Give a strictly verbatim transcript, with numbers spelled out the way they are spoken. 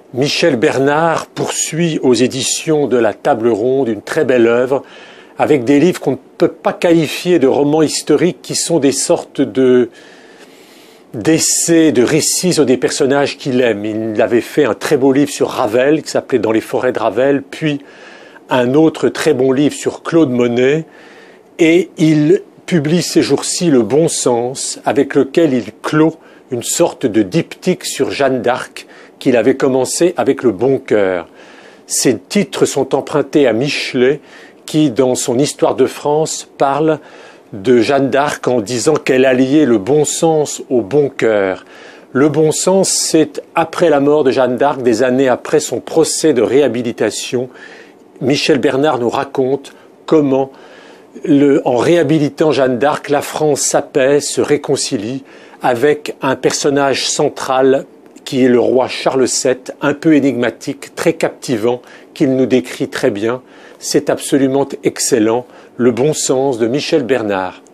Michel Bernard poursuit aux éditions de la Table Ronde une très belle œuvre avec des livres qu'on ne peut pas qualifier de romans historiques, qui sont des sortes de d'essais, de récits sur des personnages qu'il aime. Il avait fait un très beau livre sur Ravel qui s'appelait Dans les forêts de Ravel, puis un autre très bon livre sur Claude Monet, et il publie ces jours-ci Le Bon Sens, avec lequel il clôt une sorte de diptyque sur Jeanne d'Arc qu'il avait commencé avec Le Bon Cœur. Ces titres sont empruntés à Michelet, qui, dans son Histoire de France, parle de Jeanne d'Arc en disant qu'elle alliait le bon sens au bon cœur. Le bon sens, c'est après la mort de Jeanne d'Arc, des années après son procès de réhabilitation. Michel Bernard nous raconte comment, le, en réhabilitant Jeanne d'Arc, la France s'apaise, se réconcilie avec un personnage central qui est le roi Charles sept, un peu énigmatique, très captivant, qu'il nous décrit très bien. C'est absolument excellent. Le Bon Sens de Michel Bernard.